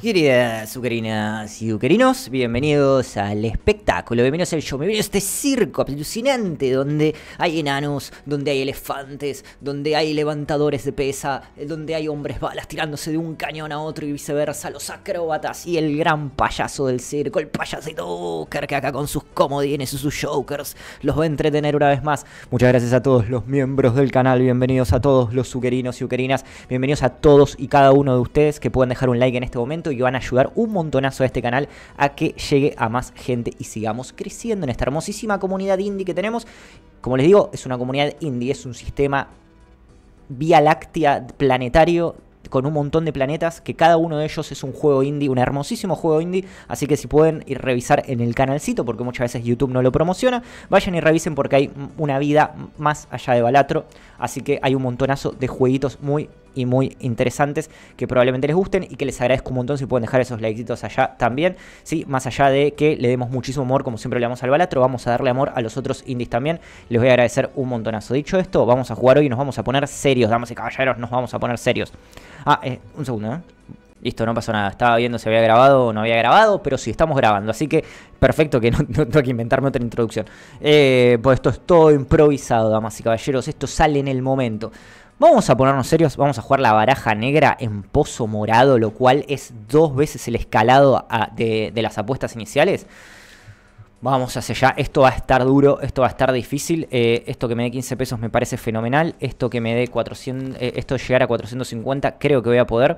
Queridas azucarinas y azucarinos, bienvenidos al espectáculo, bienvenidos al show, bienvenidos a este circo alucinante donde hay enanos, donde hay elefantes, donde hay levantadores de pesa, donde hay hombres balas tirándose de un cañón a otro y viceversa, los acróbatas y el gran payaso del circo, el payasito Uker, que acá con sus comodines y sus jokers los va a entretener una vez más. Muchas gracias a todos los miembros del canal, bienvenidos a todos los azucarinos y azucarinas, bienvenidos a todos y cada uno de ustedes que pueden dejar un like en este momento y que van a ayudar un montonazo a este canal a que llegue a más gente y sigamos creciendo en esta hermosísima comunidad indie que tenemos. Como les digo, es una comunidad indie, es un sistema vía láctea planetario con un montón de planetas, que cada uno de ellos es un juego indie, un hermosísimo juego indie, así que si pueden ir a revisar en el canalcito, porque muchas veces YouTube no lo promociona, vayan y revisen porque hay una vida más allá de Balatro, así que hay un montonazo de jueguitos muy interesantes que probablemente les gusten y que les agradezco un montón si pueden dejar esos likecitos allá también, sí, más allá de que le demos muchísimo amor como siempre le damos al Balatro, vamos a darle amor a los otros indies también, les voy a agradecer un montonazo. Dicho esto, vamos a jugar hoy y nos vamos a poner serios, damas y caballeros, nos vamos a poner serios. Un segundo, Listo, no pasó nada. Estaba viendo si había grabado o no había grabado, pero sí, estamos grabando. Así que perfecto que no tengo que inventarme otra introducción. Pues esto es todo improvisado, damas y caballeros. Esto sale en el momento. Vamos a ponernos serios. Vamos a jugar la baraja negra en pozo morado, lo cual es 2 veces el escalado de las apuestas iniciales. Vamos hacia allá, esto va a estar duro, esto va a estar difícil, esto que me dé 15 pesos me parece fenomenal, esto que me dé 400, esto llegar a 450 creo que voy a poder.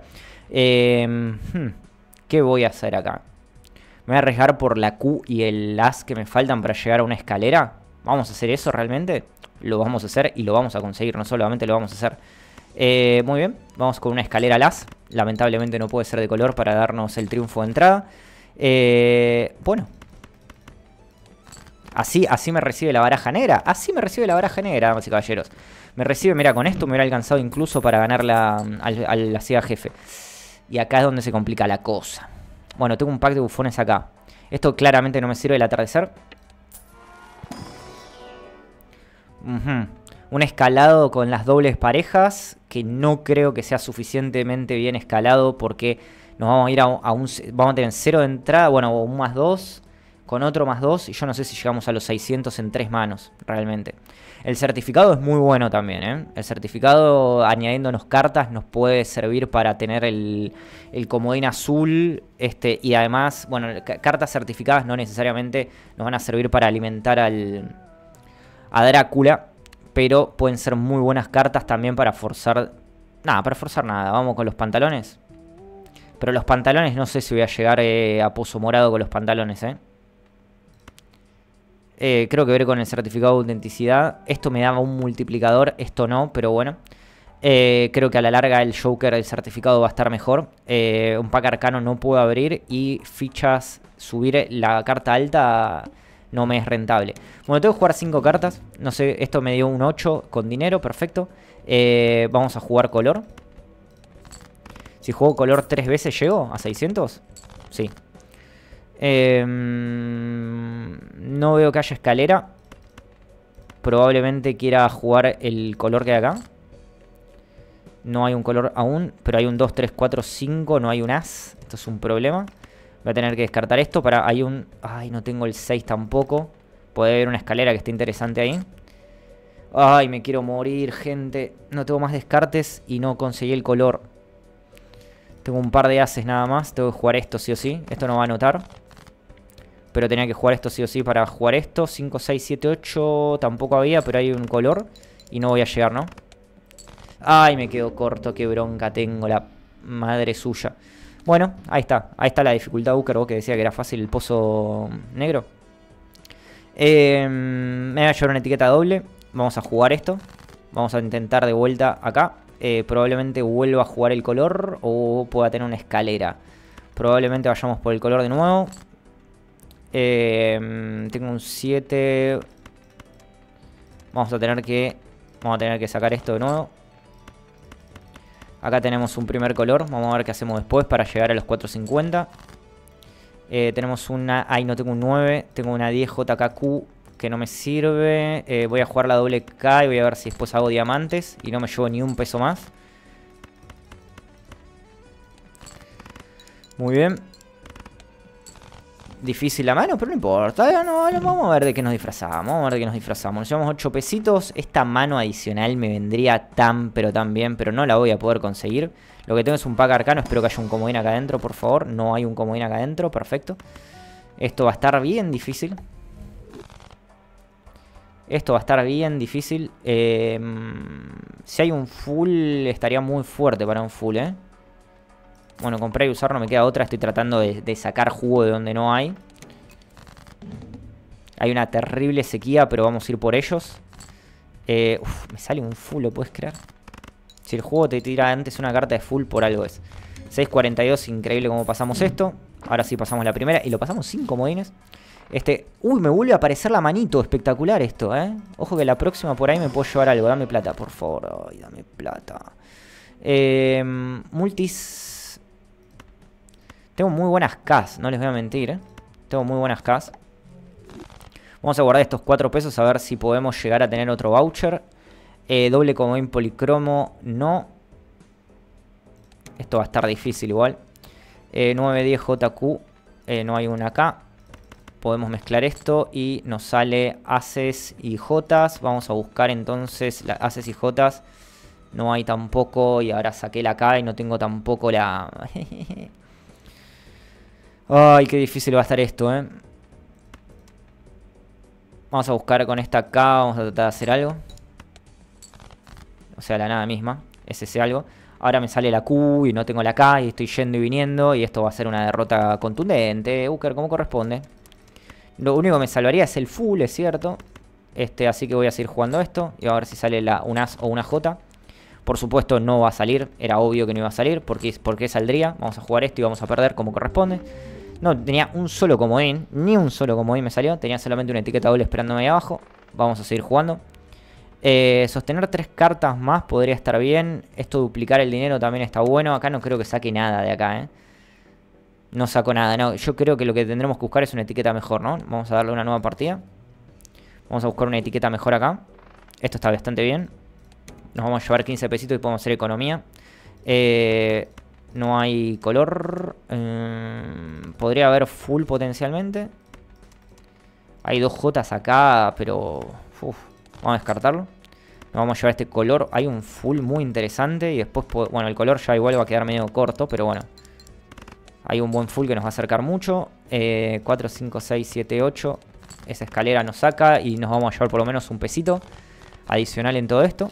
¿Qué voy a hacer acá? Me voy a arriesgar por la Q y el As que me faltan para llegar a una escalera. ¿Vamos a hacer eso realmente? Lo vamos a hacer y lo vamos a conseguir, no solamente lo vamos a hacer. Muy bien, vamos con una escalera al As, lamentablemente no puede ser de color para darnos el triunfo de entrada. Bueno. Así me recibe la baraja negra. Así me recibe la baraja negra, damas y caballeros. Me recibe, mira, con esto me hubiera alcanzado incluso para ganar a la ciega jefe. Y acá es donde se complica la cosa. Bueno, tengo un pack de bufones acá. Esto claramente no me sirve el atardecer. Un escalado con las dobles parejas, que no creo que sea suficientemente bien escalado porque nos vamos a ir vamos a tener 0 de entrada, bueno, un +2. Con otro +2 y yo no sé si llegamos a los 600 en 3 manos, realmente. El certificado es muy bueno también, El certificado, añadiéndonos cartas, nos puede servir para tener el comodín azul. Y además, bueno, cartas certificadas no necesariamente nos van a servir para alimentar a Drácula. Pero pueden ser muy buenas cartas también para forzar... Nada, para forzar nada. Vamos con los pantalones. Pero los pantalones no sé si voy a llegar a pozo morado con los pantalones, Creo que veré con el certificado de autenticidad. Esto me daba un multiplicador, esto no, pero bueno. Creo que a la larga el Joker del certificado va a estar mejor. Un pack arcano no puedo abrir y fichas, subir la carta alta no me es rentable. Bueno, tengo que jugar 5 cartas. No sé, esto me dio un 8 con dinero, perfecto. Vamos a jugar color. Si juego color 3 veces, ¿llego a 600? Sí. No veo que haya escalera. Probablemente quiera jugar el color que hay acá. No hay un color aún, pero hay un 2, 3, 4, 5. No hay un as. Esto es un problema. Voy a tener que descartar esto para... Hay un... Ay, no tengo el 6 tampoco. Puede haber una escalera que esté interesante ahí. Ay, me quiero morir, gente. No tengo más descartes y no conseguí el color. Tengo un par de ases nada más. Tengo que jugar esto sí o sí. Esto no va a anotar. Pero tenía que jugar esto sí o sí para jugar esto. 5, 6, 7, 8. Tampoco había, pero hay un color. Y no voy a llegar, ¿no? Ay, me quedo corto. Qué bronca tengo, la madre suya. Bueno, ahí está. Ahí está la dificultad, Uker, vos que decía que era fácil el pozo negro. Me voy a llevar una etiqueta doble. Vamos a jugar esto. Vamos a intentar de vuelta acá. Probablemente vuelva a jugar el color o pueda tener una escalera. Probablemente vayamos por el color de nuevo. Tengo un 7. Vamos a tener que sacar esto de nuevo. Acá tenemos un primer color. Vamos a ver qué hacemos después para llegar a los 450. Tenemos una... Ahí no tengo un 9. Tengo una 10 JKQ que no me sirve. Voy a jugar la doble K y voy a ver si después hago diamantes. Y no me llevo ni un peso más. Muy bien. Difícil la mano, pero no importa. No, vamos a ver de qué nos disfrazamos. Vamos a ver de qué nos disfrazamos. Nos llevamos 8 pesitos. Esta mano adicional me vendría pero tan bien. Pero no la voy a poder conseguir. Lo que tengo es un pack arcano. Espero que haya un comodín acá adentro, por favor. No hay un comodín acá adentro. Perfecto. Esto va a estar bien difícil. Esto va a estar bien difícil. Si hay un full, estaría muy fuerte para un full, ¿eh? Bueno, comprar y usar no me queda otra. Estoy tratando de sacar jugo de donde no hay. Hay una terrible sequía, pero vamos a ir por ellos. Me sale un full, ¿lo puedes creer? Si el juego te tira antes una carta de full, por algo es. 6.42, increíble cómo pasamos esto. Ahora sí pasamos la primera y lo pasamos sin comodines. Uy, me vuelve a aparecer la manito. Espectacular esto, ¿eh? Ojo que la próxima por ahí me puedo llevar algo. Dame plata, por favor. Ay, dame plata. Multis. Tengo muy buenas Ks, no les voy a mentir, ¿eh? Tengo muy buenas Ks. Vamos a guardar estos 4 pesos a ver si podemos llegar a tener otro voucher. Doble comodín policromo, no. Esto va a estar difícil igual. 910 JQ, no hay una acá. Podemos mezclar esto y nos sale Aces y Jotas. Vamos a buscar entonces Aces y Jotas. No hay tampoco y ahora saqué la K y no tengo tampoco la... Ay, qué difícil va a estar esto, ¿eh? Vamos a buscar con esta K, vamos a tratar de hacer algo. O sea, la nada misma, es ese algo. Ahora me sale la Q y no tengo la K y estoy yendo y viniendo. Y esto va a ser una derrota contundente, Uker, como corresponde. Lo único que me salvaría es el full, es cierto. Así que voy a seguir jugando esto. Y a ver si sale un As o una J. Por supuesto no va a salir, era obvio que no iba a salir. ¿Por qué saldría? Vamos a jugar esto y vamos a perder como corresponde. No, tenía un solo comodín. Ni un solo comodín me salió. Tenía solamente una etiqueta doble esperándome ahí abajo. Vamos a seguir jugando. Sostener 3 cartas más podría estar bien. Esto duplicar el dinero también está bueno. Acá no creo que saque nada de acá, ¿eh? No saco nada, no. Yo creo que lo que tendremos que buscar es una etiqueta mejor, ¿no? Vamos a darle una nueva partida. Vamos a buscar una etiqueta mejor acá. Esto está bastante bien. Nos vamos a llevar 15 pesitos y podemos hacer economía. No hay color. Podría haber full potencialmente. Hay 2 Jotas acá, pero... vamos a descartarlo. Nos vamos a llevar este color. Hay un full muy interesante. Y después, bueno, el color ya igual va a quedar medio corto, pero bueno. Hay un buen full que nos va a acercar mucho. 4, 5, 6, 7, 8. Esa escalera nos saca y nos vamos a llevar por lo menos un pesito adicional en todo esto.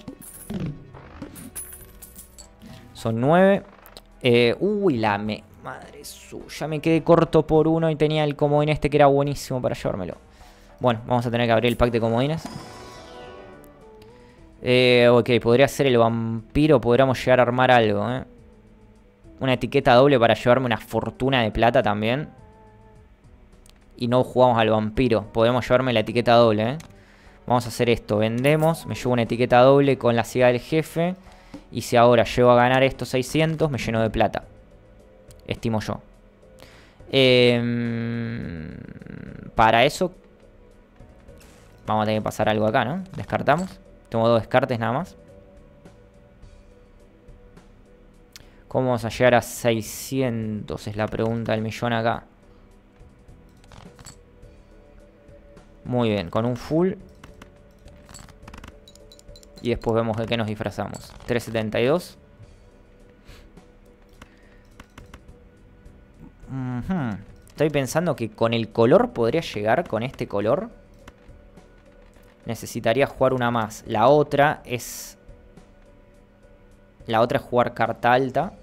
Son 9. Uy, madre suya, me quedé corto por uno y tenía el comodín que era buenísimo para llevármelo. Bueno, vamos a tener que abrir el pack de comodines. Ok, podría ser el vampiro, podríamos llegar a armar algo, Una etiqueta doble para llevarme una fortuna de plata también. Y no jugamos al vampiro, podemos llevarme la etiqueta doble, Vamos a hacer esto, vendemos, me llevo una etiqueta doble con la ciega del jefe. Y si ahora llego a ganar estos 600, me lleno de plata. Estimo yo. Para eso vamos a tener que pasar algo acá, ¿no? Descartamos. Tengo 2 descartes nada más. ¿Cómo vamos a llegar a 600? Es la pregunta del millón acá. Muy bien, con un full. Y después vemos de qué nos disfrazamos. 372. Estoy pensando que con el color podría llegar con este color. Necesitaría jugar una más. La otra es jugar carta alta.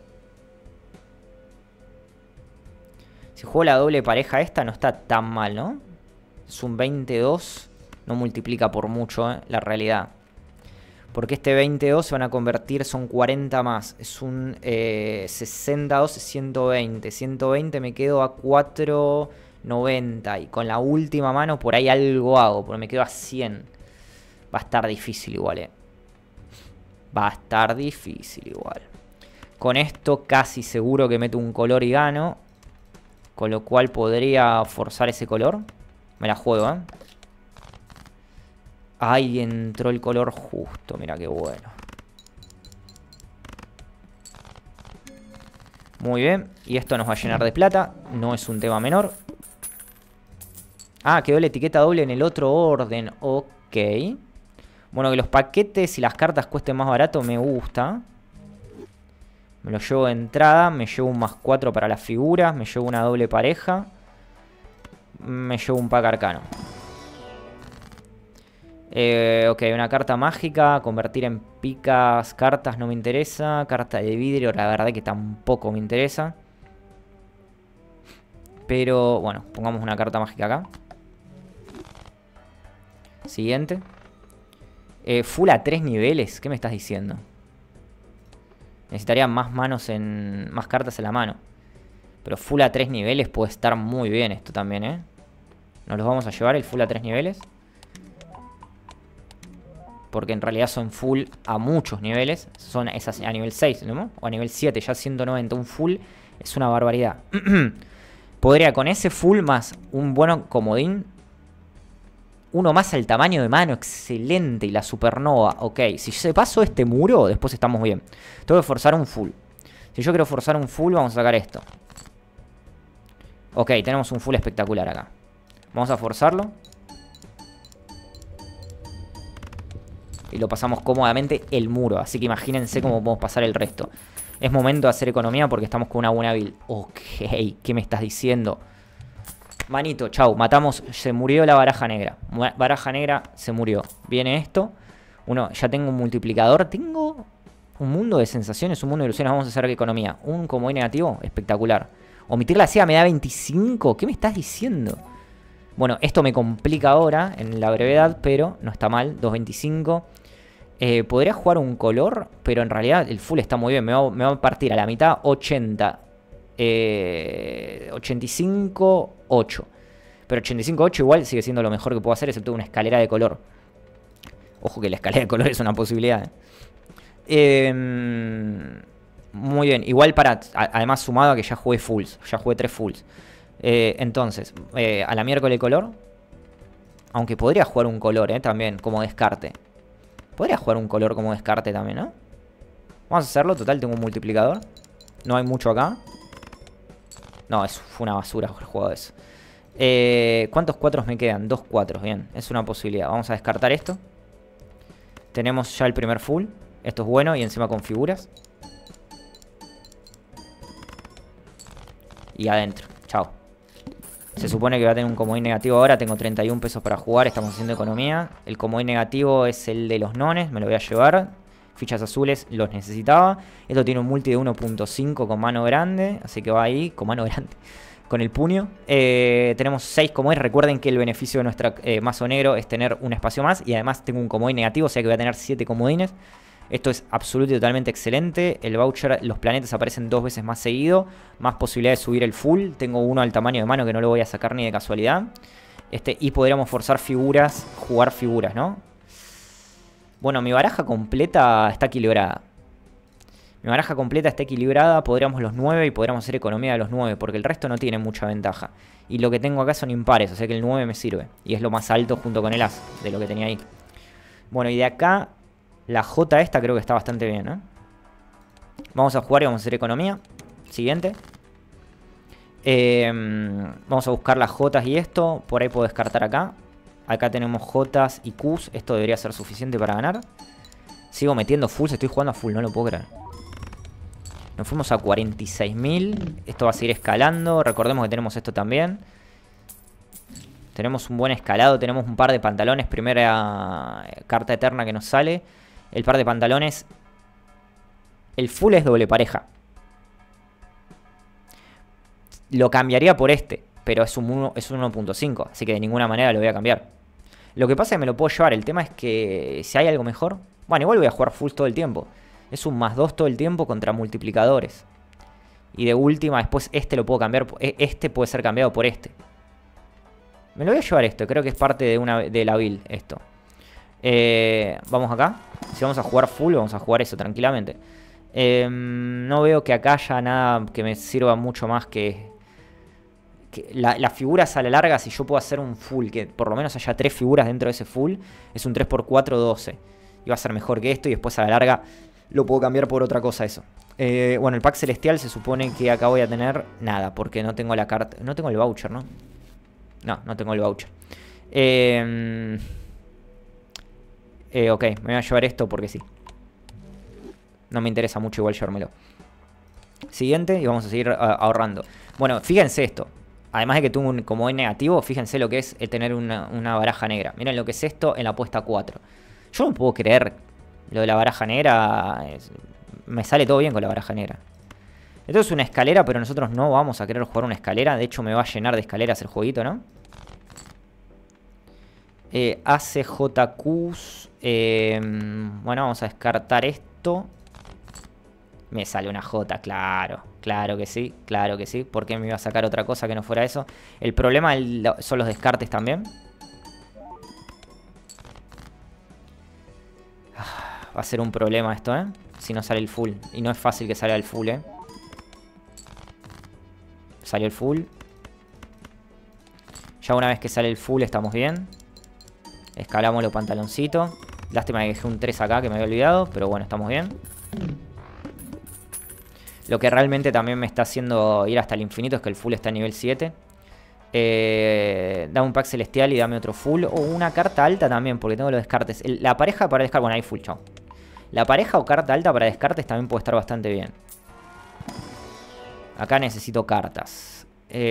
Si juego la doble pareja esta no está tan mal, ¿no? Es un 22. No multiplica por mucho, la realidad. Porque este 22 se van a convertir, son 40 más. Es un 62, 120. 120 me quedo a 4.90. Y con la última mano por ahí algo hago. Porque me quedo a 100. Va a estar difícil igual, Va a estar difícil igual. Con esto casi seguro que meto un color y gano. Con lo cual podría forzar ese color. Me la juego, Ahí entró el color justo. Mira qué bueno. Muy bien. Y esto nos va a llenar de plata. No es un tema menor. Ah, quedó la etiqueta doble en el otro orden. Ok. Bueno, que los paquetes y las cartas cuesten más barato me gusta. Me lo llevo de entrada. Me llevo un +4 para las figuras. Me llevo una doble pareja. Me llevo un pack arcano. Ok, una carta mágica. Convertir en picas cartas no me interesa. Carta de vidrio, la verdad que tampoco me interesa. Pero bueno, pongamos una carta mágica acá. Siguiente. Full a 3 niveles. ¿Qué me estás diciendo? Necesitaría más manos en... más cartas en la mano. Pero full a 3 niveles puede estar muy bien esto también, ¿eh? Nos los vamos a llevar el full a 3 niveles. Porque en realidad son full a muchos niveles. Son esas a nivel 6, ¿no? O a nivel 7, ya 190. Un full es una barbaridad. Podría con ese full más un buen comodín. Uno más al tamaño de mano, excelente. Y la supernova, ok. Si se paso este muro, después estamos bien. Tengo que forzar un full. Si yo quiero forzar un full, vamos a sacar esto. Ok, tenemos un full espectacular acá. Vamos a forzarlo. Y lo pasamos cómodamente el muro. Así que imagínense cómo podemos pasar el resto. Es momento de hacer economía porque estamos con una buena build. Ok, ¿qué me estás diciendo? Manito, chau, matamos, se murió la baraja negra. Baraja negra se murió. Viene esto. Ya tengo un multiplicador. Tengo un mundo de sensaciones, un mundo de ilusiones. Vamos a hacer economía. Un comodín negativo, espectacular. Omitir la ciega me da 25. ¿Qué me estás diciendo? Bueno, esto me complica ahora en la brevedad, pero no está mal. 2.25. Podría jugar un color, pero en realidad el full está muy bien. Me va a partir a la mitad 80. 85, 8. Pero 85, 8 igual sigue siendo lo mejor que puedo hacer, excepto una escalera de color. Ojo que la escalera de color es una posibilidad. Muy bien, igual además sumado a que ya jugué fulls. Ya jugué 3 fulls. Entonces, a la miércoles de color. Aunque podría jugar un color, también, como descarte. Podría jugar un color como descarte también, ¿no? Vamos a hacerlo, total, tengo un multiplicador. No hay mucho acá. No, fue una basura el juego eso. ¿Cuántos 4 me quedan? 2 4, bien. Es una posibilidad. Vamos a descartar esto. Tenemos ya el primer full. Esto es bueno y encima con figuras. Y adentro. Chao. Se supone que va a tener un comodín negativo ahora. Tengo 31 pesos para jugar. Estamos haciendo economía. El comodín negativo es el de los nones. Me lo voy a llevar. Fichas azules los necesitaba. Esto tiene un multi de 1.5 con mano grande. Así que va ahí con mano grande. Con el puño. Tenemos 6 comodines. Recuerden que el beneficio de nuestro mazo negro es tener un espacio más. Y además tengo un comodín negativo. O sea que voy a tener 7 comodines. Esto es absolutamente y totalmente excelente. El voucher, los planetas aparecen 2 veces más seguido. Más posibilidad de subir el full. Tengo uno al tamaño de mano que no lo voy a sacar ni de casualidad. Y podríamos forzar figuras. Jugar figuras, ¿no? Bueno, mi baraja completa está equilibrada. Mi baraja completa está equilibrada. Podríamos los 9 y podríamos hacer economía de los 9. Porque el resto no tiene mucha ventaja. Y lo que tengo acá son impares. O sea que el 9 me sirve. Y es lo más alto junto con el as de lo que tenía ahí. Bueno, y de acá la J esta creo que está bastante bien, ¿no? Vamos a jugar y vamos a hacer economía. Siguiente. Vamos a buscar las Jotas y esto. Por ahí puedo descartar acá. Acá tenemos Jotas y Qs. Esto debería ser suficiente para ganar. Sigo metiendo fulls. Estoy jugando a full. No lo puedo creer. Nos fuimos a 46.000. Esto va a seguir escalando. Recordemos que tenemos esto también. Tenemos un buen escalado. Tenemos un par de pantalones. Primera carta eterna que nos sale. El par de pantalones. El full es doble pareja. Lo cambiaría por este. Pero es un 1.5. Así que de ninguna manera lo voy a cambiar. Lo que pasa es que me lo puedo llevar. El tema es que si hay algo mejor. Bueno, igual voy a jugar full todo el tiempo. Es un +2 todo el tiempo contra multiplicadores. Y de última, después este lo puedo cambiar. Este puede ser cambiado por este. Me lo voy a llevar esto. Creo que es parte de la build esto. Vamos acá. Si vamos a jugar full, vamos a jugar eso tranquilamente. No veo que acá haya nada que me sirva mucho más que las figuras a la larga. Si yo puedo hacer un full, que por lo menos haya 3 figuras dentro de ese full, es un 3×4, 12. Y va a ser mejor que esto. Y después a la larga lo puedo cambiar por otra cosa eso. Bueno, el pack celestial se supone que acá voy a tener nada, porque no tengo la carta. No tengo el voucher, ¿no? No tengo el voucher. Ok, me voy a llevar esto porque sí. No me interesa mucho igual llevármelo. Siguiente, y vamos a seguir ahorrando. Bueno, fíjense esto. Además de que tuvo un como negativo, fíjense lo que es tener una baraja negra. Miren lo que es esto en la apuesta 4. Yo no puedo creer lo de la baraja negra. Me sale todo bien con la baraja negra. Esto es una escalera, pero nosotros no vamos a querer jugar una escalera. De hecho, me va a llenar de escaleras el jueguito, ¿no? ACJQs. Bueno, vamos a descartar esto. Me sale una J, claro. Claro que sí, claro que sí. ¿Por qué me iba a sacar otra cosa que no fuera eso? El problema son los descartes también. Va a ser un problema esto, ¿eh? Si no sale el full. Y no es fácil que salga el full, ¿eh? Salió el full. Ya una vez que sale el full estamos bien. Escalamos los pantaloncitos. Lástima que dejé un 3 acá que me había olvidado. Pero bueno, estamos bien. Lo que realmente también me está haciendo ir hasta el infinito es que el full está a nivel 7. Dame un pack celestial y dame otro full. O una carta alta también, porque tengo los descartes. La pareja para descartes... Bueno, ahí full, chao. La pareja o carta alta para descartes también puede estar bastante bien. Acá necesito cartas.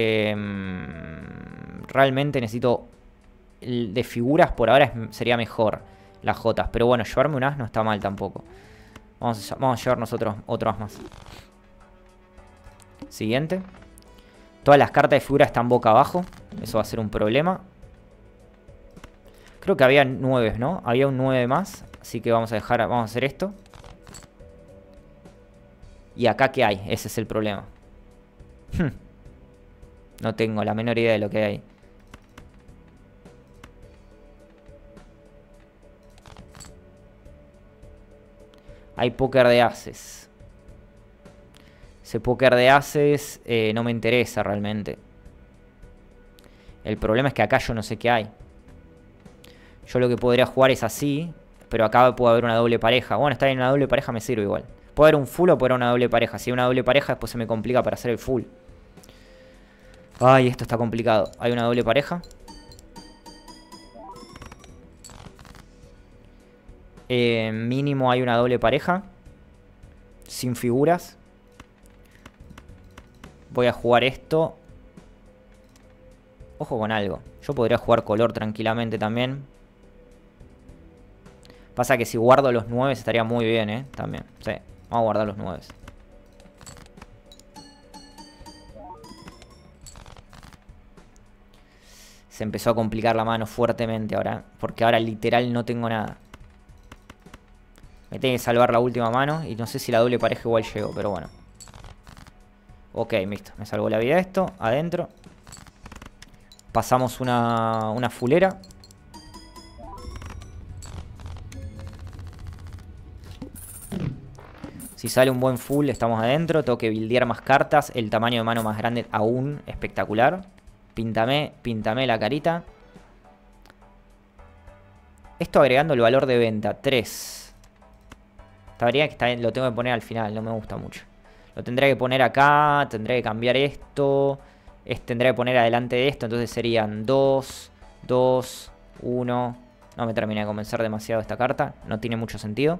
Realmente necesito... De figuras por ahora sería mejor las Jotas. Pero bueno, llevarme un as no está mal tampoco. Vamos a llevarnos otro as más. Siguiente. Todas las cartas de figura están boca abajo. Eso va a ser un problema. Creo que había 9, ¿no? Había un 9 más. Así que vamos a hacer esto. ¿Y acá qué hay? Ese es el problema. No tengo la menor idea de lo que hay. Hay póker de ases. Ese póker de ases no me interesa realmente. El problema es que acá yo no sé qué hay. Yo lo que podría jugar es así. Pero acá puede haber una doble pareja. Bueno, estar en una doble pareja me sirve igual. Puede haber un full o puede haber una doble pareja. Si hay una doble pareja después se me complica para hacer el full. Ay, esto está complicado. Hay una doble pareja. Mínimo hay una doble pareja. Sin figuras. Voy a jugar esto. Ojo con algo. Yo podría jugar color tranquilamente también. Pasa que si guardo los 9 estaría muy bien, también. Sí, vamos a guardar los 9. Se empezó a complicar la mano fuertemente ahora. Porque ahora literal no tengo nada. Me tiene que salvar la última mano. Y no sé si la doble pareja igual llego, pero bueno. Ok, listo. Me salvó la vida esto. Adentro. Pasamos una fulera. Si sale un buen full, estamos adentro. Tengo que buildear más cartas. El tamaño de mano más grande aún. Espectacular. Píntame la carita. Esto agregando el valor de venta. 3. Estaría que lo tengo que poner al final. No me gusta mucho. Lo tendré que poner acá. Tendré que cambiar esto. Tendré que poner adelante de esto. Entonces serían 2, 2, 1. No me terminé de convencer demasiado esta carta. No tiene mucho sentido.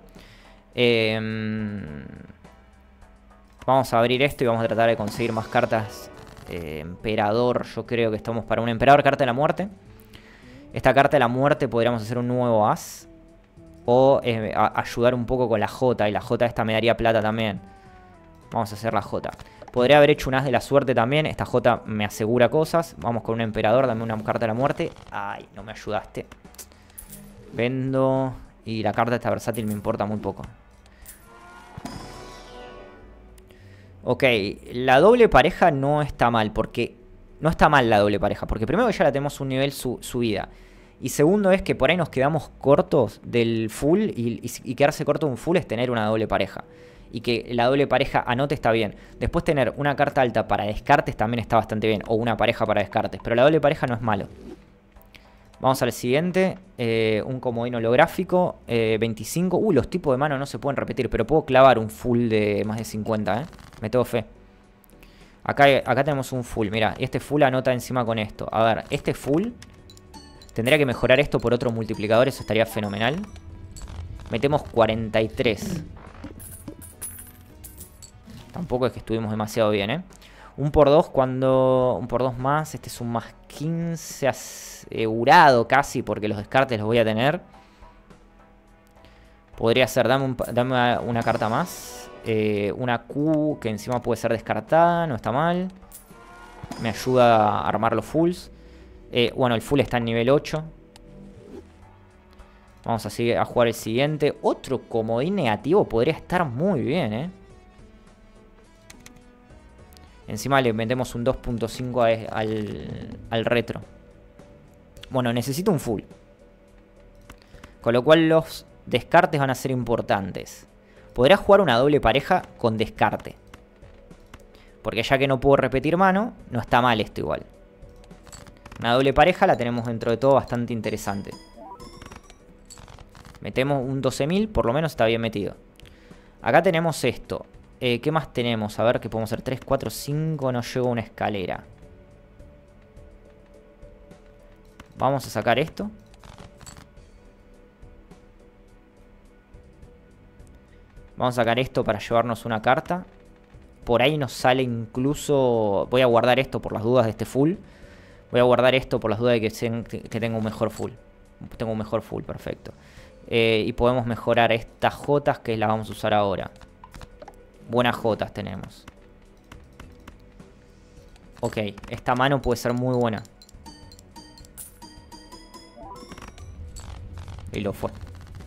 Vamos a abrir esto y vamos a tratar de conseguir más cartas. Emperador, yo creo que estamos para un emperador, carta de la muerte. Esta carta de la muerte podríamos hacer un nuevo as. O ayudar un poco con la J. Y la J esta me daría plata también. Vamos a hacer la J. Podría haber hecho un as de la suerte también. Esta J me asegura cosas. Vamos con un emperador, dame una carta de la muerte. Ay, no me ayudaste. Vendo. Y la carta esta versátil me importa muy poco. Ok, la doble pareja no está mal, porque... No está mal la doble pareja, porque primero ya la tenemos un nivel subida. Y segundo es que por ahí nos quedamos cortos del full, y quedarse corto de un full es tener una doble pareja. Y que la doble pareja anote está bien. Después tener una carta alta para descartes también está bastante bien, o una pareja para descartes. Pero la doble pareja no es malo. Vamos al siguiente. Un comodín holográfico. 25. Los tipos de mano no se pueden repetir. Pero puedo clavar un full de más de 50, Me tengo fe. Acá tenemos un full. Mira, este full anota encima con esto. A ver, este full. Tendría que mejorar esto por otro multiplicador. Eso estaría fenomenal. Metemos 43. Tampoco es que estuvimos demasiado bien, Un por 2 cuando... Un por 2 más. Este es un más 15 asegurado casi. Porque los descartes los voy a tener. Podría ser... Dame una carta más. Una Q que encima puede ser descartada. No está mal. Me ayuda a armar los fulls. Bueno, el full está en nivel 8. Vamos a seguir a jugar el siguiente. Otro comodín negativo podría estar muy bien, Encima le metemos un 2.5 al retro. Bueno, necesito un full. Con lo cual los descartes van a ser importantes. Podría jugar una doble pareja con descarte. Porque ya que no puedo repetir mano, no está mal esto igual. Una doble pareja la tenemos dentro de todo bastante interesante. Metemos un 12.000, por lo menos está bien metido. Acá tenemos esto. ¿Qué más tenemos? A ver, ¿qué podemos hacer? 3, 4, 5, no llego a una escalera. Vamos a sacar esto. Vamos a sacar esto para llevarnos una carta. Por ahí nos sale incluso... Voy a guardar esto por las dudas de este full. Voy a guardar esto por las dudas de que tengo un mejor full. Tengo un mejor full, perfecto. Y podemos mejorar estas jotas que las vamos a usar ahora. Buenas jotas tenemos. Ok, esta mano puede ser muy buena. Y lo fue.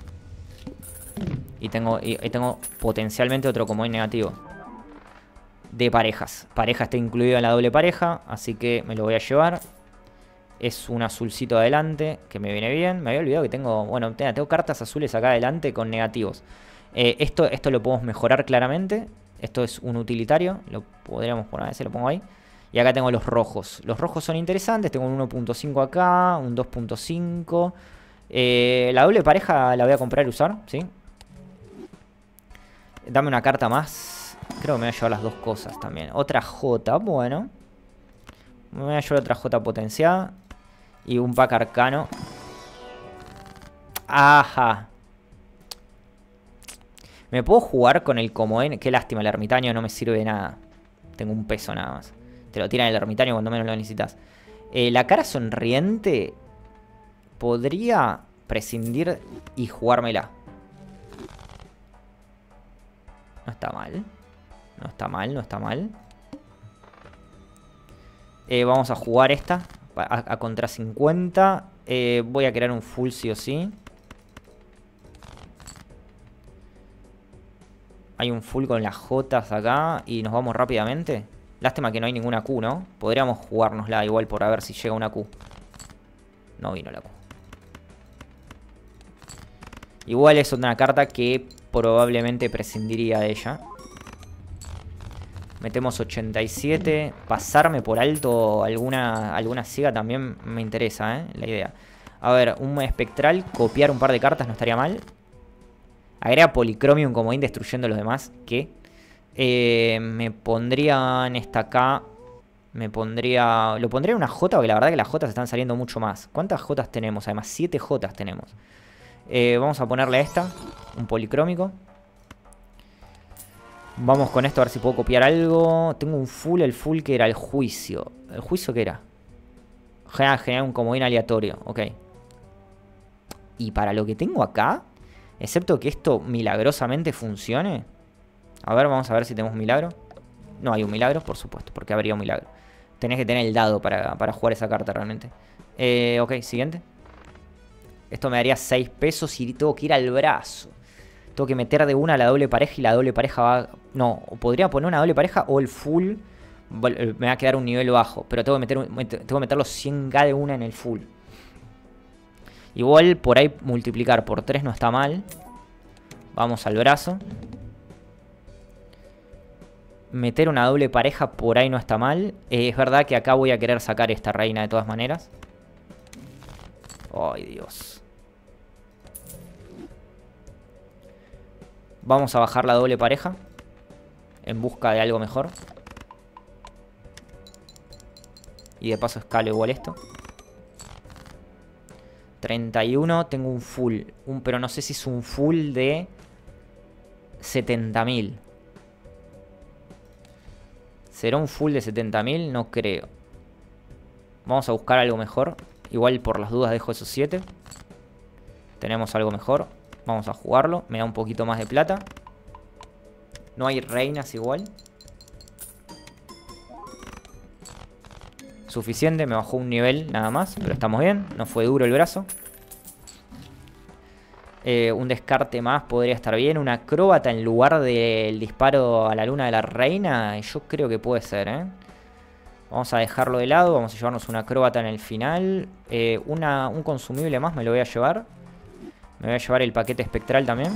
Y tengo potencialmente otro comodín negativo. De parejas. Pareja está incluido en la doble pareja. Así que me lo voy a llevar. Es un azulcito adelante. Que me viene bien. Me había olvidado que tengo... Bueno, tengo cartas azules acá adelante con negativos. Esto lo podemos mejorar claramente. Esto es un utilitario. Lo podríamos poner, a ver si lo pongo ahí. Y acá tengo los rojos. Los rojos son interesantes. Tengo un 1.5 acá. Un 2.5. La doble pareja la voy a comprar y usar, ¿sí? Dame una carta más. Creo que me voy a llevar las dos cosas también. Otra J, bueno. Me voy a llevar otra J potenciada. Y un pack arcano. Ajá. Me puedo jugar con el comodín. Qué lástima, el ermitaño no me sirve de nada. Tengo un peso nada más. Te lo tiran el ermitaño cuando menos lo necesitas. La cara sonriente. Podría prescindir y jugármela. No está mal. No está mal, no está mal. Vamos a jugar esta. A contra 50. Voy a crear un full sí o sí. Hay un full con las Jotas acá. Y nos vamos rápidamente. Lástima que no hay ninguna Q, ¿no? Podríamos jugárnosla igual por a ver si llega una Q. No vino la Q. Igual es una carta que probablemente prescindiría de ella. Metemos 87. Pasarme por alto alguna ciega también me interesa, la idea. A ver, un espectral. Copiar un par de cartas no estaría mal. Agrega Policromium comodín destruyendo los demás. ¿Qué? Me pondría en esta acá. Lo pondría en una J, porque la verdad que las J están saliendo mucho más. ¿Cuántas J tenemos? Además, 7 J tenemos. Vamos a ponerle a esta. Un policrómico. Vamos con esto a ver si puedo copiar algo. Tengo un full, el full que era el juicio. ¿El juicio qué era? Generar un comodín aleatorio. Ok. Y para lo que tengo acá, excepto que esto milagrosamente funcione. A ver, vamos a ver si tenemos un milagro. No hay un milagro, por supuesto, porque habría un milagro. Tenés que tener el dado para jugar esa carta realmente. Ok, siguiente. Esto me daría 6 pesos y tengo que ir al brazo. Tengo que meter de una la doble pareja y la doble pareja va... No, podría poner una doble pareja o el full me va a quedar un nivel bajo. Pero tengo que meter los 100k de una en el full. Igual por ahí multiplicar por 3 no está mal. Vamos al brazo. Meter una doble pareja por ahí no está mal. Es verdad que acá voy a querer sacar esta reina de todas maneras. Ay, Dios. Vamos a bajar la doble pareja en busca de algo mejor. Y de paso escalo igual esto. 31, tengo un full. Pero no sé si es un full de 70.000. ¿Será un full de 70.000? No creo. Vamos a buscar algo mejor. Igual por las dudas dejo esos 7. Tenemos algo mejor. Vamos a jugarlo. Me da un poquito más de plata. No hay reinas igual. Suficiente, me bajó un nivel nada más. Pero estamos bien, no fue duro el brazo. Un descarte más podría estar bien. Una acróbata en lugar del disparo a la luna de la reina. Yo creo que puede ser, ¿eh? Vamos a dejarlo de lado. Vamos a llevarnos una acróbata en el final. Un consumible más me lo voy a llevar. Me voy a llevar el paquete espectral también.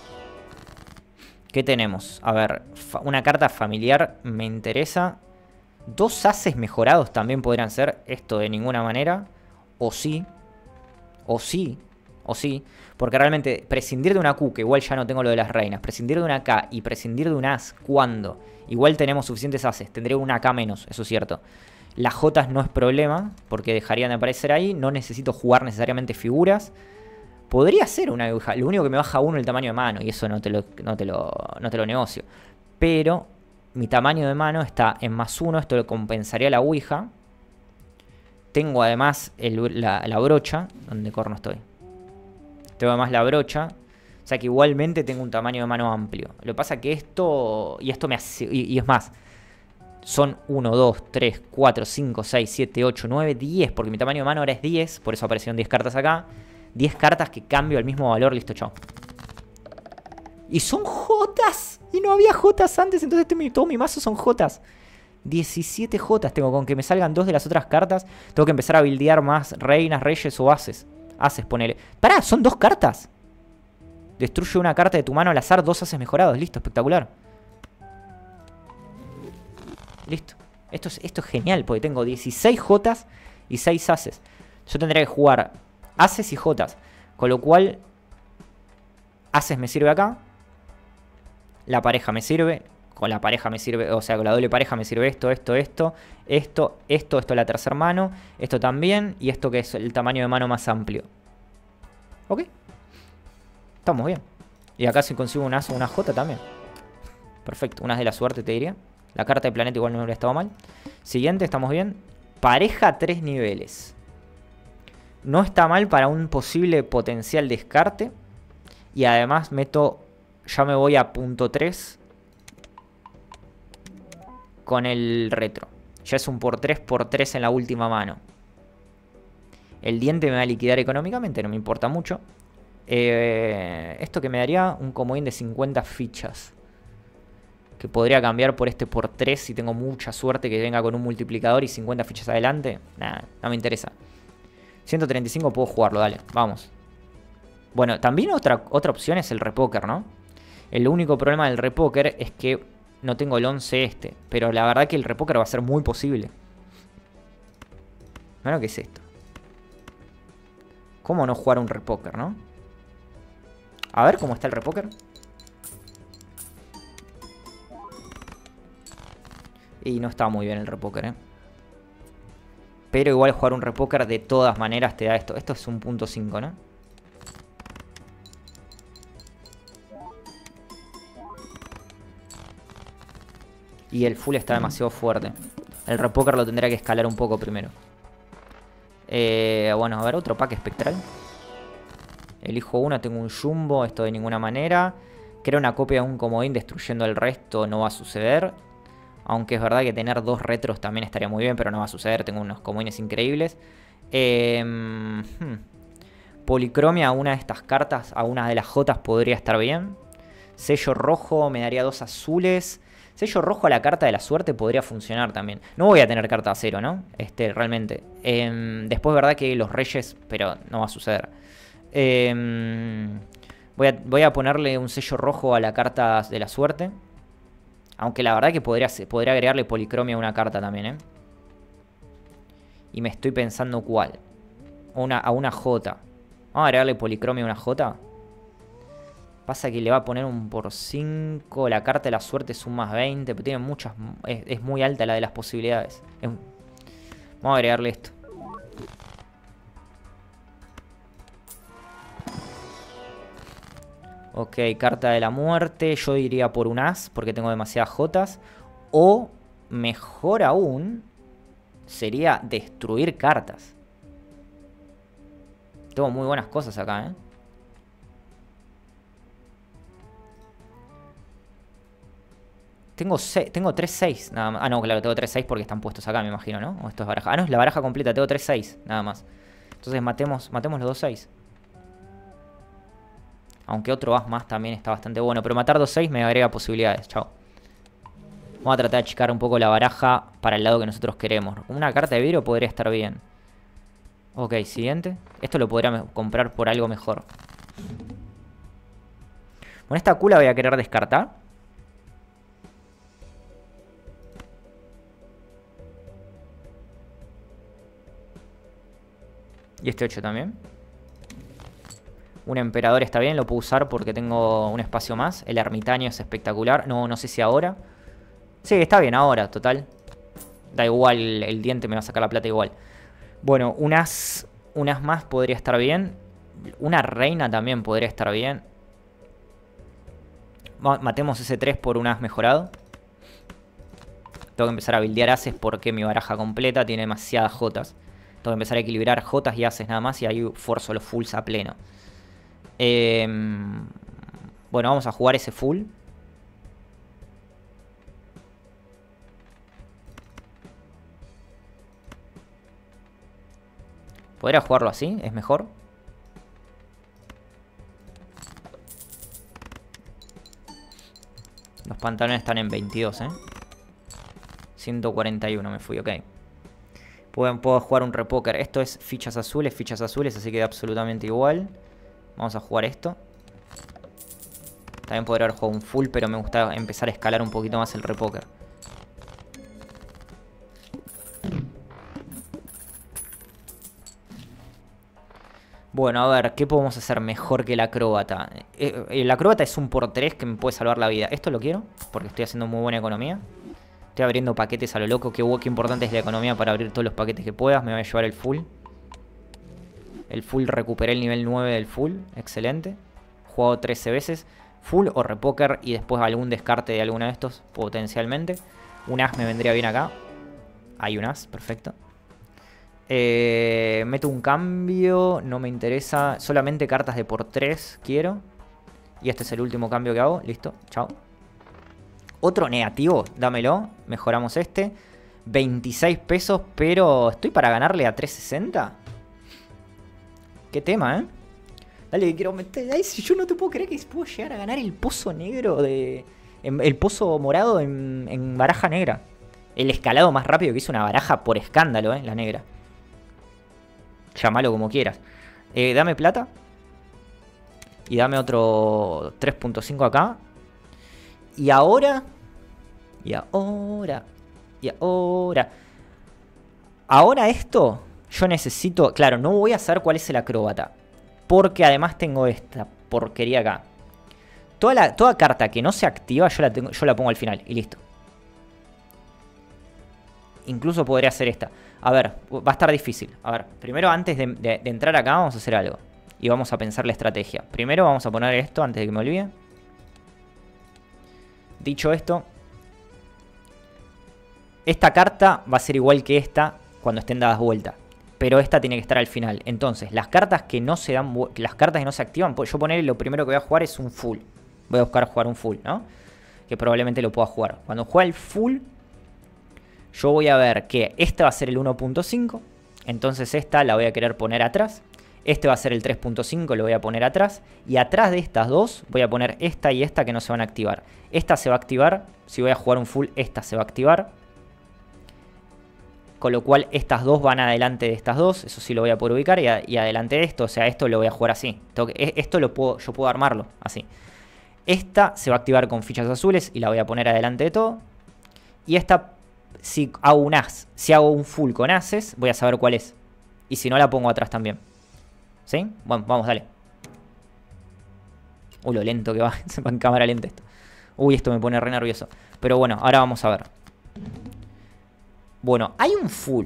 ¿Qué tenemos? A ver, una carta familiar me interesa. 2 ases mejorados también podrían ser. Esto de ninguna manera. O sí. O sí. O sí. Porque realmente prescindir de una Q, que igual ya no tengo lo de las reinas. Prescindir de una K y prescindir de un as. ¿Cuándo? Igual tenemos suficientes ases. Tendré una K menos, eso es cierto. Las J no es problema, porque dejarían de aparecer ahí. No necesito jugar necesariamente figuras. Podría ser una aguja. Lo único que me baja uno el tamaño de mano. Y eso no te lo negocio. Pero mi tamaño de mano está en +1. Esto lo compensaría la ouija. Tengo además la brocha. ¿Dónde corno estoy? Tengo además la brocha. O sea que igualmente tengo un tamaño de mano amplio. Lo que pasa es que esto... Y esto me hace... Y es más. Son 1, 2, 3, 4, 5, 6, 7, 8, 9, 10. Porque mi tamaño de mano ahora es 10. Por eso aparecieron 10 cartas acá. 10 cartas que cambio al mismo valor. Listo, chao. Y son Jotas. Y no había Jotas antes. Entonces todo mi mazo son Jotas. 17 Jotas tengo. Con que me salgan 2 de las otras cartas. Tengo que empezar a buildear más reinas, reyes o ases. Ases, ponele. Pará, son 2 cartas. Destruye una carta de tu mano al azar. 2 ases mejorados. Listo, espectacular. Listo. Esto es genial. Porque tengo 16 Jotas y 6 ases. Yo tendré que jugar ases y Jotas. Con lo cual ases me sirve acá. La pareja me sirve. Con la pareja me sirve. O sea, con la doble pareja me sirve esto, esto, esto. Esto es la tercera mano. Esto también. Y esto que es el tamaño de mano más amplio. Ok. Estamos bien. Y acá si consigo un as o una J también. Perfecto. Unas de la suerte te diría. La carta de planeta igual no hubiera estado mal. Siguiente, estamos bien. Pareja 3 niveles. No está mal para un posible potencial descarte. Y además meto... Ya me voy a punto 3 con el retro. Ya es un por 3 en la última mano. El diente me va a liquidar económicamente, no me importa mucho. Esto que me daría un comodín de 50 fichas. Que podría cambiar por este por 3 si tengo mucha suerte que venga con un multiplicador y 50 fichas adelante. Nah, no me interesa. 135 puedo jugarlo, dale, vamos. Bueno, también otra opción es el repoker, ¿no? El único problema del repoker es que no tengo el 11 este. Pero la verdad que el repoker va a ser muy posible. Bueno, ¿qué es esto? ¿Cómo no jugar un repoker, no? A ver cómo está el repoker. Y no está muy bien el repoker, ¿eh? Pero igual jugar un repoker de todas maneras te da esto. Esto es un punto 5, ¿no? Y el full está demasiado fuerte. El repoker lo tendría que escalar un poco primero. Bueno, a ver, otro pack espectral. Elijo uno, tengo un jumbo. Esto de ninguna manera. Creo una copia de un comodín destruyendo el resto. No va a suceder. Aunque es verdad que tener 2 retros también estaría muy bien. Pero no va a suceder, tengo unos comodines increíbles. Policromia a una de estas cartas. A una de las Jotas podría estar bien. Sello rojo me daría 2 azules. Sello rojo a la carta de la suerte podría funcionar también. No voy a tener carta a 0, ¿no? Realmente. Después, verdad que los reyes, pero no va a suceder. Voy a ponerle un sello rojo a la carta de la suerte. Aunque la verdad que podría agregarle policromia a una carta también, ¿eh? Y me estoy pensando cuál. A una J. Vamos a agregarle policromia a una J. Pasa que le va a poner un por 5. La carta de la suerte es un más 20. Pero tiene muchas. Es muy alta la de las posibilidades. Vamos a agregarle esto. Ok, carta de la muerte. Yo iría por un as porque tengo demasiadas Jotas. O, mejor aún, sería destruir cartas. Tengo muy buenas cosas acá, ¿eh? Tengo 3-6 nada más. Ah, no, claro, tengo 3-6 porque están puestos acá, me imagino, ¿no? O esto es baraja. Ah, no, es la baraja completa. Tengo 3-6 nada más. Entonces matemos los 2-6. Aunque otro as más también está bastante bueno. Pero matar 2-6 me agrega posibilidades. Chao. Vamos a tratar de achicar un poco la baraja para el lado que nosotros queremos. Una carta de vidrio podría estar bien. Ok, siguiente. Esto lo podría comprar por algo mejor. Con esta Q la voy a querer descartar. Y este 8 también. Un emperador está bien, lo puedo usar porque tengo un espacio más. El ermitaño es espectacular. No sé si ahora. Sí, está bien ahora, total. Da igual, el diente me va a sacar la plata igual. Bueno, unas más podría estar bien. Una reina también podría estar bien. Matemos ese 3 por un as mejorado. Tengo que empezar a buildear ases porque mi baraja completa tiene demasiadas jotas. Tengo que empezar a equilibrar jotas y ases nada más y ahí forzo los fulls a pleno. Bueno, vamos a jugar ese full. ¿Podría jugarlo así? ¿Es mejor? Los pantalones están en 22, 141 me fui, ok. Puedo jugar un repoker. Esto es fichas azules, así que da absolutamente igual. Vamos a jugar esto. También podría haber jugado un full, pero me gusta empezar a escalar un poquito más el repoker. Bueno, a ver, ¿qué podemos hacer mejor que el acróbata? El acróbata es un por 3 que me puede salvar la vida. Esto lo quiero, porque estoy haciendo muy buena economía. Estoy abriendo paquetes a lo loco. Qué importante es la economía para abrir todos los paquetes que puedas. Me voy a llevar el full. El full, recuperé el nivel 9 del full. Excelente. Jugado 13 veces. Full o repoker y después algún descarte de alguno de estos, potencialmente. Un as me vendría bien acá. Hay un as, perfecto. Meto un cambio, no me interesa. Solamente cartas de por 3 quiero. Y este es el último cambio que hago. Listo, chao. Otro negativo, dámelo. Mejoramos este. 26 pesos, pero estoy para ganarle a 360. Qué tema, Dale, que quiero meter. Ay, si yo no te puedo creer que puedo llegar a ganar el pozo negro de. El pozo morado en baraja negra. El escalado más rápido que hizo una baraja por escándalo, la negra. Llámalo como quieras. Dame plata. Y dame otro 3.5 acá. Y ahora. Ahora esto. Yo necesito. Claro, no voy a saber cuál es el acróbata. Porque además tengo esta porquería acá. Toda carta que no se activa yo la pongo al final. Y listo. Incluso podría hacer esta. A ver, va a estar difícil. A ver, primero antes de entrar acá vamos a hacer algo. Y vamos a pensar la estrategia. Primero vamos a poner esto antes de que me olvide. Dicho esto, esta carta va a ser igual que esta cuando estén dadas vuelta. Pero esta tiene que estar al final. Entonces, las cartas que no se dan, las cartas que no se activan, yo poner lo primero que voy a jugar es un full. Voy a buscar jugar un full, ¿no? Que probablemente lo pueda jugar. Cuando juegue el full, yo voy a ver que este va a ser el 1.5. Entonces esta la voy a querer poner atrás. Este va a ser el 3.5, lo voy a poner atrás. Y atrás de estas dos voy a poner esta y esta que no se van a activar. Esta se va a activar. Si voy a jugar un full, esta se va a activar. Con lo cual estas dos van adelante de estas dos. Eso sí lo voy a poder ubicar. Y adelante de esto. O sea, esto lo voy a jugar así. Esto yo puedo armarlo así. Esta se va a activar con fichas azules. Y la voy a poner adelante de todo. Y esta, si hago un as, si hago un full con ases, voy a saber cuál es. Y si no, la pongo atrás también. ¿Sí? Bueno, vamos, dale. Uy, lo lento que va. Se va en cámara lenta esto. Uy, esto me pone re nervioso. Pero bueno, ahora vamos a ver. Bueno, hay un full.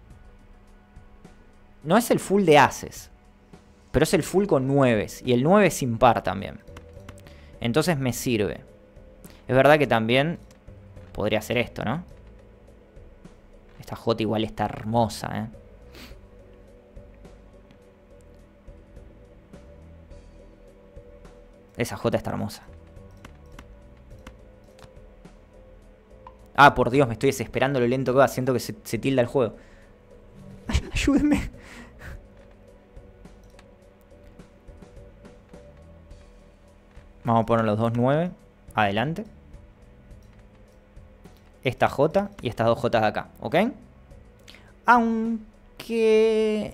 No es el full de ases. Pero es el full con 9. Y el 9 es impar también. Entonces me sirve. Es verdad que también podría hacer esto, ¿no? Esta J igual está hermosa, ¿eh? Esa J está hermosa. Ah, por Dios, me estoy desesperando lo lento que va. Siento que se tilda el juego. Ayúdenme. Vamos a poner los dos 9. Adelante. Esta J y estas dos J de acá, ¿ok? Aunque...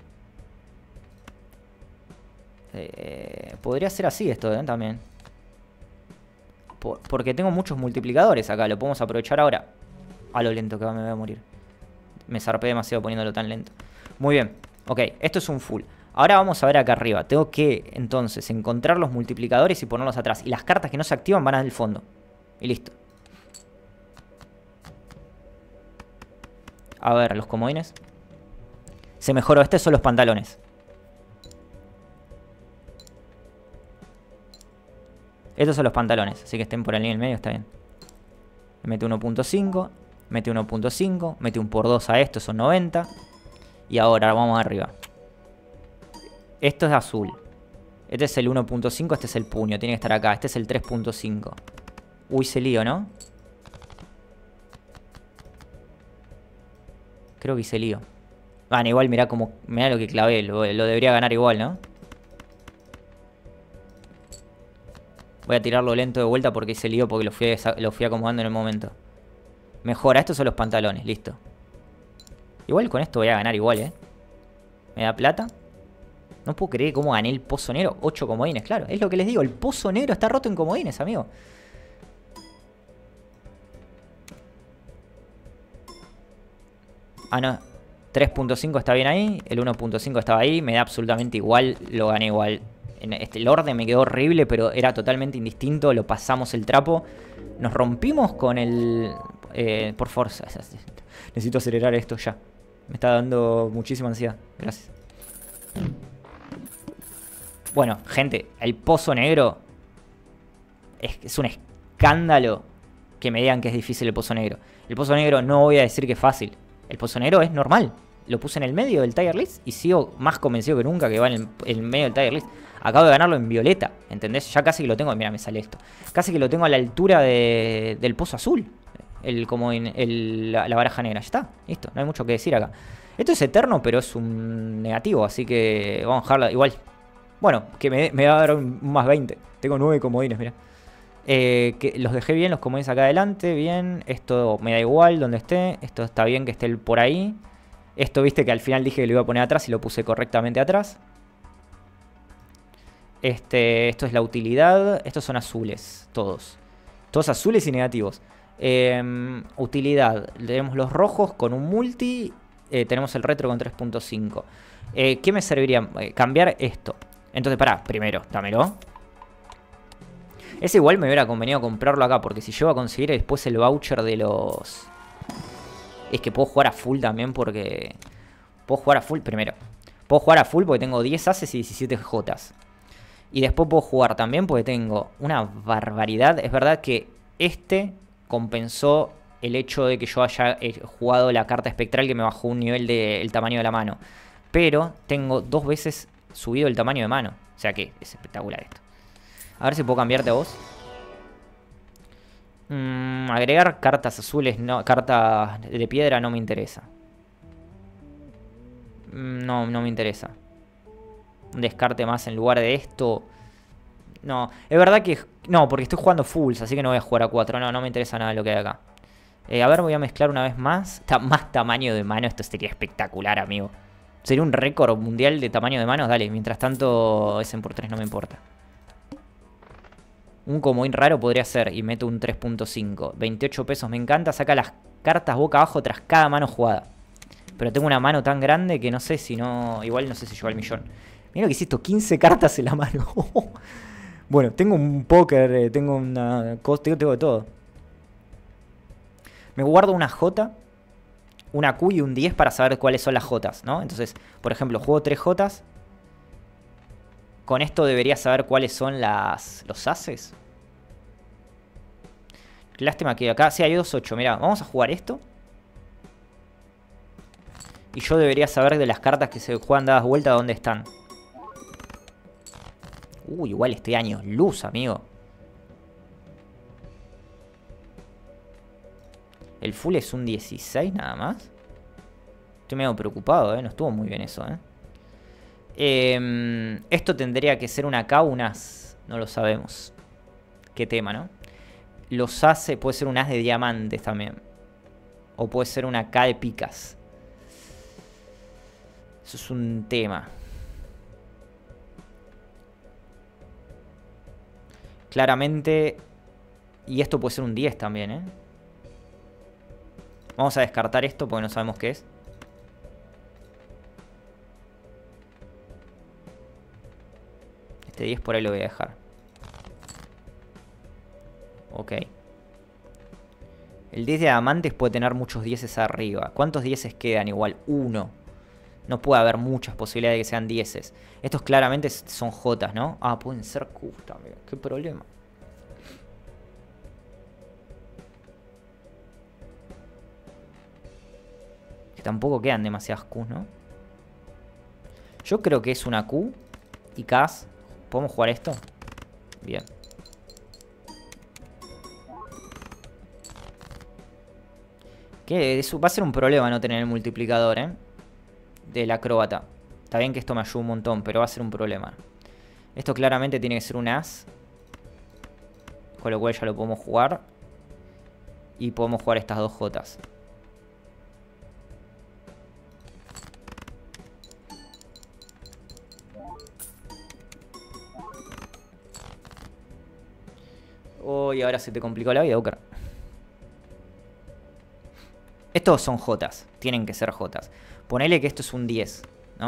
podría ser así esto, también. Porque tengo muchos multiplicadores acá. Lo podemos aprovechar ahora. A lo lento que va, me voy a morir. Me zarpé demasiado poniéndolo tan lento. Muy bien. Ok, esto es un full. Ahora vamos a ver acá arriba. Tengo que, entonces, encontrar los multiplicadores y ponerlos atrás. Y las cartas que no se activan van al fondo. Y listo. A ver, los comodines. Se mejoró. Estos son los pantalones. Estos son los pantalones. Así que estén por el en medio, está bien. Mete 1.5. Mete 1.5. Mete un por 2 a esto, son 90. Y ahora vamos arriba. Esto es azul. Este es el 1.5, este es el puño. Tiene que estar acá. Este es el 3.5. Uy, se lío, ¿no? Creo que hice lío. Bueno, igual mirá lo que clavé. Lo debería ganar igual, ¿no? Voy a tirarlo lento de vuelta porque hice lío. Porque lo fui acomodando en el momento. Mejora, estos son los pantalones, listo. Igual con esto voy a ganar igual, ¿eh? ¿Me da plata? No puedo creer cómo gané el pozo negro. 8 comodines, claro. Es lo que les digo, el pozo negro está roto en comodines, amigo. Ah, no. 3.5 está bien ahí. El 1.5 estaba ahí. Me da absolutamente igual. Lo gané igual. El orden me quedó horrible, pero era totalmente indistinto. Lo pasamos el trapo. Nos rompimos con el... por fuerza. Necesito acelerar esto ya. Me está dando muchísima ansiedad. Gracias. Bueno, gente, el pozo negro es un escándalo que me digan que es difícil el pozo negro. El pozo negro no voy a decir que es fácil. El pozo negro es normal. Lo puse en el medio del tier list y sigo más convencido que nunca que va en el medio del tier list. Acabo de ganarlo en violeta, ¿entendés? Ya casi que lo tengo, mira, me sale esto. Casi que lo tengo a la altura del pozo azul. Como en la baraja negra. Ya está, listo, no hay mucho que decir acá. Esto es eterno, pero es un negativo, así que vamos a dejarlo igual. Bueno, que me va a dar un más 20. Tengo 9 comodines, mira. Que los dejé bien, los comodines acá adelante, bien. Esto me da igual donde esté. Esto está bien que esté por ahí. Esto, viste que al final dije que lo iba a poner atrás y lo puse correctamente atrás. Esto es la utilidad. Estos son azules, todos. Todos azules y negativos. Utilidad. Tenemos los rojos con un multi. Tenemos el retro con 3.5. ¿Qué me serviría? Cambiar esto. Entonces, pará, primero, dámelo. Ese igual me hubiera convenido comprarlo acá, porque si llego a conseguir después el voucher de los... Es que puedo jugar a full también porque... Puedo jugar a full primero. Puedo jugar a full porque tengo 10 ases y 17 jotas. Y después puedo jugar también porque tengo una barbaridad. Es verdad que compensó el hecho de que yo haya jugado la carta espectral que me bajó un nivel del tamaño de la mano. Pero tengo 2 veces subido el tamaño de mano. O sea que es espectacular esto. A ver si puedo cambiarte a vos. Agregar cartas azules, no, cartas de piedra no me interesa. No me interesa. Un descarte más en lugar de esto. No, es verdad que... No, porque estoy jugando fulls, así que no voy a jugar a 4. No me interesa nada lo que hay acá. A ver, voy a mezclar una vez más. Más tamaño de mano, esto sería espectacular, amigo. Sería un récord mundial de tamaño de manos. Dale, mientras tanto, ese por 3 no me importa. Un comodín raro podría ser. Y meto un 3.5. 28 pesos, me encanta. Saca las cartas boca abajo tras cada mano jugada. Pero tengo una mano tan grande que no sé si no... Igual no sé si lleva el millón. Mira que hiciste 15 cartas en la mano. Bueno, tengo un póker, tengo una cosa, tengo de todo. Me guardo una J, una Q y un 10 para saber cuáles son las Jotas, ¿no? Entonces, por ejemplo, juego 3 Jotas. Con esto debería saber cuáles son los ases. Lástima que acá... Sí, hay 2-8. Mirá, vamos a jugar esto. Y yo debería saber de las cartas que se juegan dadas vueltas dónde están. Igual este año es luz, amigo. El full es un 16 nada más. Estoy medio preocupado, no estuvo muy bien eso, Esto tendría que ser una K o un As. No lo sabemos. Qué tema, ¿no? Los As puede ser un As de diamantes también. O puede ser una K de picas. Eso es un tema. Claramente. Y esto puede ser un 10 también, Vamos a descartar esto porque no sabemos qué es. Este 10 por ahí lo voy a dejar. Ok. El 10 de diamantes puede tener muchos 10 arriba. ¿Cuántos 10 quedan? Igual 1. No puede haber muchas posibilidades de que sean 10. Estos claramente son Jotas, ¿no? Ah, pueden ser Qs también. Qué problema. Que tampoco quedan demasiadas Qs, ¿no? Yo creo que es una Q y Ks. ¿Podemos jugar esto? Bien. Que eso va a ser un problema no tener el multiplicador, del acróbata. Está bien que esto me ayuda un montón, pero va a ser un problema. Esto claramente tiene que ser un As. Con lo cual ya lo podemos jugar. Y podemos jugar estas dos Jotas. Y ahora se te complicó la vida, Ocar. Estos son Jotas. Tienen que ser Jotas. Ponele que esto es un 10, ¿no?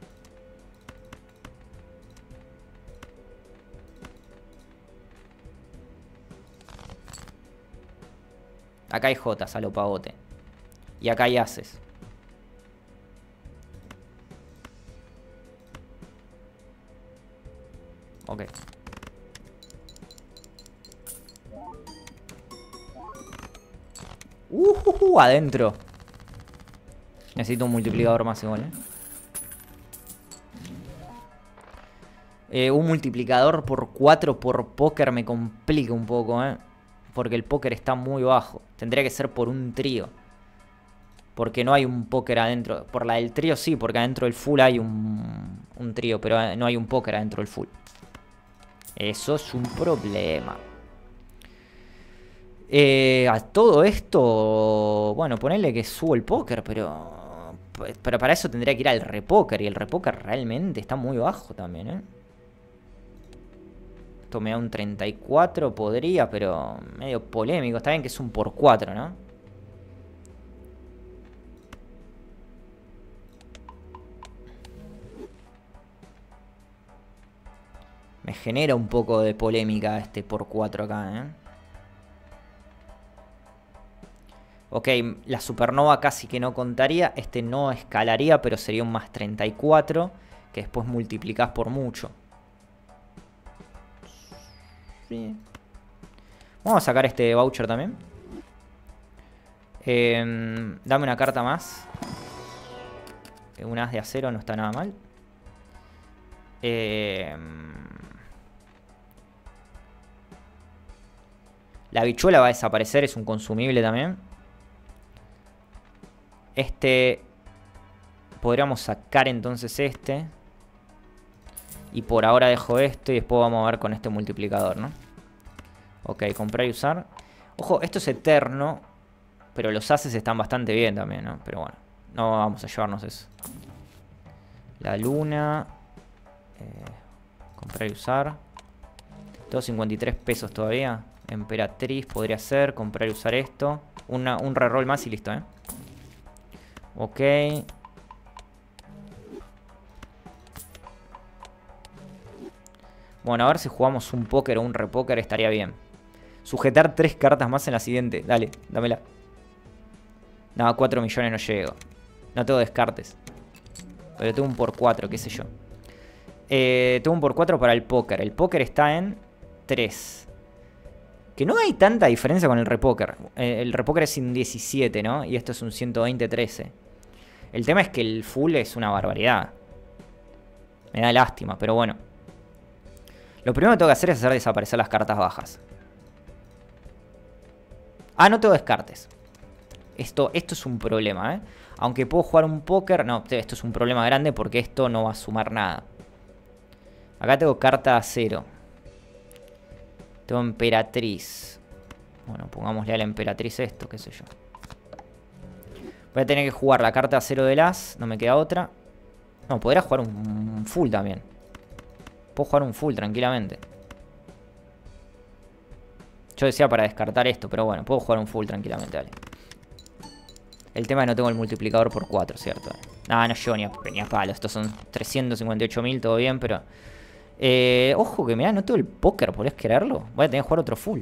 Acá hay Jotas a lo pavote. Y acá hay Ases. Ok. Adentro. Necesito un multiplicador más igual, un multiplicador por 4 por póker me complica un poco, porque el póker está muy bajo. Tendría que ser por un trío. Porque no hay un póker adentro. Por la del trío sí, porque adentro del full hay un trío, pero no hay un póker adentro del full. Eso es un problema. A todo esto, bueno, ponerle que subo el póker, pero para eso tendría que ir al repóker. Y el repóker realmente está muy bajo también, Esto me da un 34, podría, pero medio polémico. Está bien que es un por 4, ¿no? Me genera un poco de polémica este por 4 acá, Ok, la supernova casi que no contaría. Este no escalaría, pero sería un más 34. Que después multiplicás por mucho. Sí. Vamos a sacar este voucher también. Dame una carta más. Un as de acero no está nada mal. La habichuela va a desaparecer, es un consumible también. Este... Podríamos sacar entonces este. Y por ahora dejo esto y después vamos a ver con este multiplicador, ¿no? Ok, comprar y usar. Ojo, esto es eterno. Pero los ases están bastante bien también, ¿no? Pero bueno, no vamos a llevarnos eso. La luna. Comprar y usar. Tengo 53 pesos todavía. Emperatriz podría ser. Comprar y usar esto. Un reroll más y listo, Ok. Bueno, a ver si jugamos un póker o un repóker estaría bien. Sujetar 3 cartas más en la siguiente. Dale, dámela. No, 4 millones no llego. No tengo descartes. Pero tengo un por 4, qué sé yo. Tengo un por 4 para el póker. El póker está en 3. Que no hay tanta diferencia con el repóker. El repóker es un 17, ¿no? Y esto es un 120-13. El tema es que el full es una barbaridad. Me da lástima, pero bueno. Lo primero que tengo que hacer es hacer desaparecer las cartas bajas. Ah, no tengo descartes. Esto es un problema, ¿eh? Aunque puedo jugar un póker... No, esto es un problema grande porque esto no va a sumar nada. Acá tengo carta 0. Tengo emperatriz. Bueno, pongámosle a la emperatriz esto, qué sé yo. Voy a tener que jugar la carta 0 del as. No me queda otra. No, podría jugar un full también. Puedo jugar un full tranquilamente. Yo decía para descartar esto, pero bueno, puedo jugar un full tranquilamente, dale. El tema es que no tengo el multiplicador por 4, ¿cierto? No llevo ni a palo. Estos son 358.000, todo bien, pero... ojo que mirá, no tengo el póker, ¿podés creerlo? Voy a tener que jugar otro full.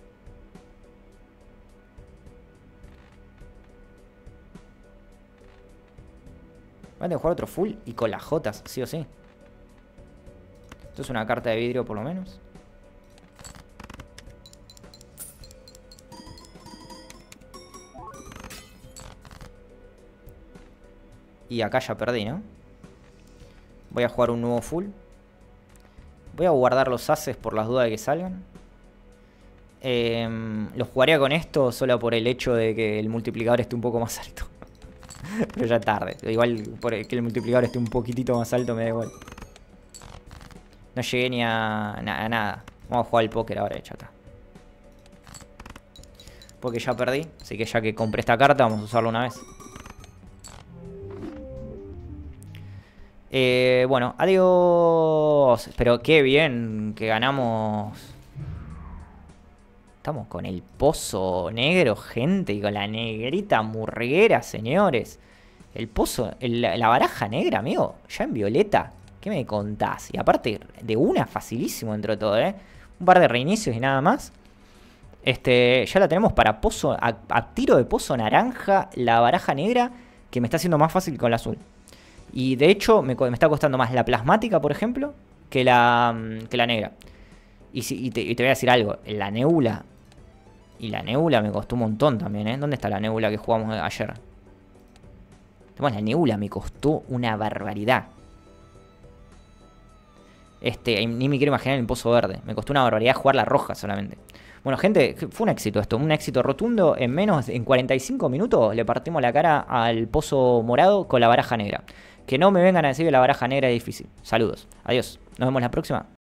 Voy a tener que jugar otro full y con las jotas, sí o sí. Esto es una carta de vidrio por lo menos. Y acá ya perdí, ¿no? Voy a jugar un nuevo full. Voy a guardar los ases por las dudas de que salgan. Lo jugaría con esto solo por el hecho de que el multiplicador esté un poco más alto. Pero ya tarde. Igual por que el multiplicador esté un poquitito más alto me da igual. No llegué ni a nada. Vamos a jugar al póker ahora, ya está. Porque ya perdí. Así que ya que compré esta carta, vamos a usarla una vez. Bueno, adiós. Pero qué bien que ganamos. Estamos con el pozo negro, gente. Y con la negrita murguera, señores. El pozo, la baraja negra, amigo. Ya en violeta. ¿Qué me contás? Y aparte, de una, facilísimo dentro de todo, ¿eh? Un par de reinicios y nada más. Ya la tenemos para pozo. A tiro de pozo naranja, la baraja negra. Que me está haciendo más fácil con la azul. Y de hecho, me está costando más la plasmática, por ejemplo, que la negra. Y te voy a decir algo. La nebula. Y la nebula me costó un montón también, ¿eh? ¿Dónde está la nebula que jugamos ayer? Bueno, la nebula me costó una barbaridad. Ni me quiero imaginar el pozo verde. Me costó una barbaridad jugar la roja solamente. Bueno, gente, fue un éxito esto. Un éxito rotundo. En 45 minutos le partimos la cara al pozo morado con la baraja negra. Que no me vengan a decir que la baraja negra es difícil. Saludos. Adiós. Nos vemos la próxima.